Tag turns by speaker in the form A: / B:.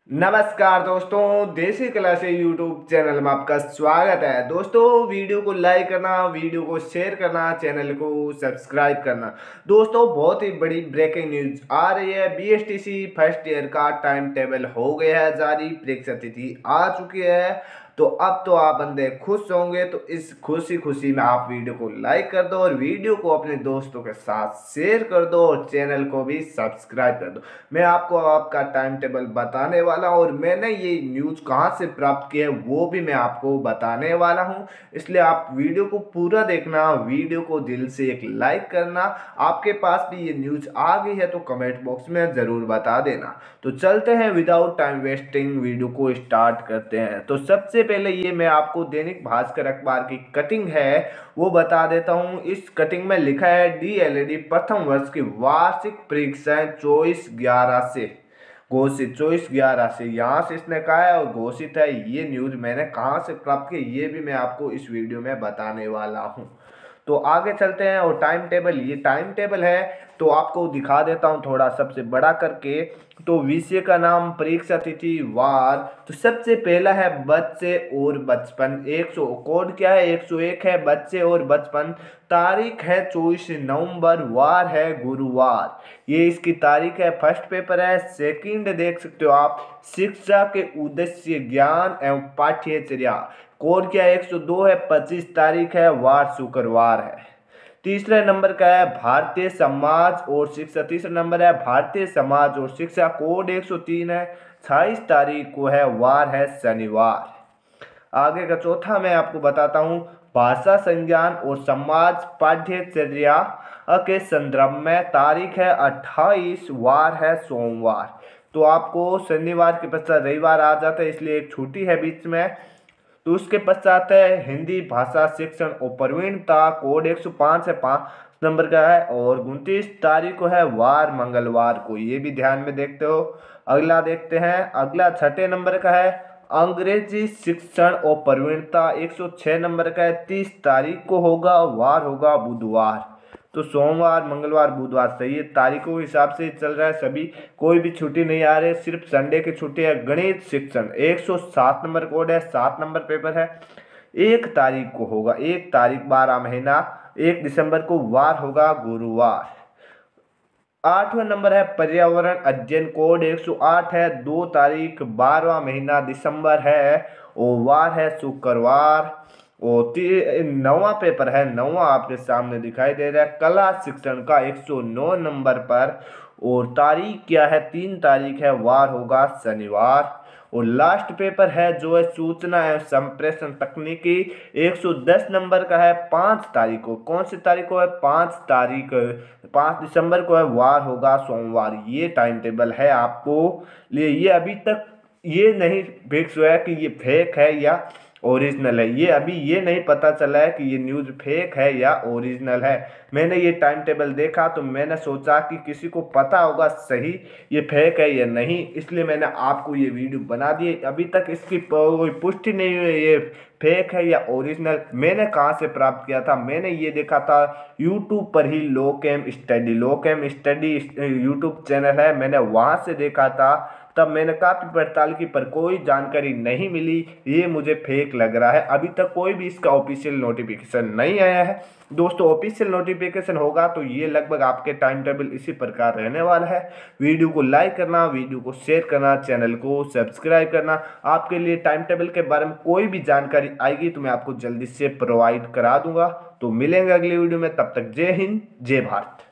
A: नमस्कार दोस्तों, देसी कला से यूट्यूब चैनल में आपका स्वागत है। दोस्तों, वीडियो को लाइक करना, वीडियो को शेयर करना, चैनल को सब्सक्राइब करना। दोस्तों, बहुत ही बड़ी ब्रेकिंग न्यूज आ रही है। बीएसटीसी फर्स्ट ईयर का टाइम टेबल हो गया है जारी, परीक्षा तिथि आ चुकी है। तो अब तो आप बंदे खुश होंगे, तो इस खुशी खुशी में आप वीडियो को लाइक कर दो और वीडियो को अपने दोस्तों के साथ शेयर कर दो और चैनल को भी सब्सक्राइब कर दो। मैं आपको आपका टाइम टेबल बताने वाला हूं और मैंने ये न्यूज़ कहां से प्राप्त की है वो भी मैं आपको बताने वाला हूं। इसलिए आप वीडियो को पूरा देखना, वीडियो को दिल से एक लाइक करना। आपके पास भी ये न्यूज़ आ गई है तो कमेंट बॉक्स में ज़रूर बता देना। तो चलते हैं, विदाउट टाइम वेस्टिंग वीडियो को स्टार्ट करते हैं। तो सबसे पहले ये मैं आपको दैनिक भास्कर अखबार की कटिंग है वो बता देता हूँ। इस कटिंग में लिखा है डीएलएडी प्रथम वर्ष की वार्षिक परीक्षाएं 24/11 से घोषित, 24/11 से यहाँ से इसने कहा है और घोषित है। ये न्यूज मैंने कहाँ से प्राप्त की ये भी मैं आपको इस वीडियो में बताने वाला हूँ। तो आगे चलते हैं और टाइम टेबल, ये टाइम टेबल है तो आपको दिखा देता हूँ थोड़ा सबसे बड़ा करके। तो विषय का नाम, परीक्षा तिथि, वार। तो सबसे पहला है बच्चे और बचपन। 100 कोड क्या है, 101 है, बच्चे और बचपन। तारीख है 24 नवंबर, वार है गुरुवार। ये इसकी तारीख है। फर्स्ट पेपर है। सेकंड देख सकते हो आप, शिक्षा के उद्देश्य, ज्ञान एवं पाठ्यचर्या। कोड क्या 102 है, 25 तारीख है, वार शुक्रवार है। तीसरे नंबर का है भारतीय समाज और शिक्षा। तीसरा नंबर है भारतीय समाज और शिक्षा, कोड 103 है, 28 तारीख को है, वार है शनिवार। आगे का चौथा मैं आपको बताता हूँ, भाषा संज्ञान और समाज पाठ्यचर्या के संदर्भ में। तारीख है 28, वार है सोमवार। तो आपको शनिवार के पश्चात रविवार आ जाता है, इसलिए एक छुट्टी है बीच में। तो उसके पश्चात है हिंदी भाषा शिक्षण और प्रवीणता, कोड 105 है, 5 नंबर का है और 29 तारीख को है, वार मंगलवार को। ये भी ध्यान में देखते हो। अगला देखते हैं, अगला छठे नंबर का है अंग्रेजी शिक्षण और प्रवीणता, 106 नंबर का है, 30 तारीख को होगा, वार होगा बुधवार। तो सोमवार मंगलवार बुधवार सही है, तारीखों के हिसाब से चल रहा है सभी, कोई भी छुट्टी नहीं आ रही, सिर्फ संडे की छुट्टी है। गणित शिक्षण 107 नंबर कोड है, 7 नंबर पेपर है, 1 तारीख को होगा, 1 तारीख 12 महीना, 1 दिसंबर को, वार होगा गुरुवार। 8वां नंबर है पर्यावरण अध्ययन, कोड 108 है, 2 तारीख 12वां महीना दिसंबर है और वार है शुक्रवार। और 9वां पेपर है, 9वां आपके सामने दिखाई दे रहा है, कला शिक्षण का, 109 नंबर पर और तारीख क्या है, 3 तारीख है, वार होगा शनिवार। और लास्ट पेपर है जो है सूचना एवं संप्रेषण तकनीकी, 110 नंबर का है, 5 तारीख को। कौन सी तारीख को है, 5 तारीख, 5 दिसंबर को है, वार होगा सोमवार। ये टाइम टेबल है आपको लिए। ये अभी तक ये नहीं फिक्स हुआ है कि ये फेक है या ओरिजिनल है। ये अभी ये नहीं पता चला है कि ये न्यूज़ फेक है या ओरिजिनल है। मैंने ये टाइम टेबल देखा तो मैंने सोचा कि किसी को पता होगा सही ये फेक है या नहीं, इसलिए मैंने आपको ये वीडियो बना दी। अभी तक इसकी कोई पुष्टि नहीं हुई ये फेक है या ओरिजिनल। मैंने कहाँ से प्राप्त किया था, मैंने ये देखा था यूट्यूब पर ही, लोकेम स्टडी, लोकेम स्टडी यूट्यूब चैनल है, मैंने वहाँ से देखा था। तब मैंने काफ़ी पड़ताल की पर कोई जानकारी नहीं मिली, ये मुझे फेक लग रहा है। अभी तक कोई भी इसका ऑफिशियल नोटिफिकेशन नहीं आया है। दोस्तों, ऑफिशियल नोटिफिकेशन होगा तो ये लगभग आपके टाइम टेबल इसी प्रकार रहने वाला है। वीडियो को लाइक करना, वीडियो को शेयर करना, चैनल को सब्सक्राइब करना। आपके लिए टाइम टेबल के बारे में कोई भी जानकारी आएगी तो मैं आपको जल्दी से प्रोवाइड करा दूंगा। तो मिलेंगे अगली वीडियो में, तब तक जय हिंद, जय भारत।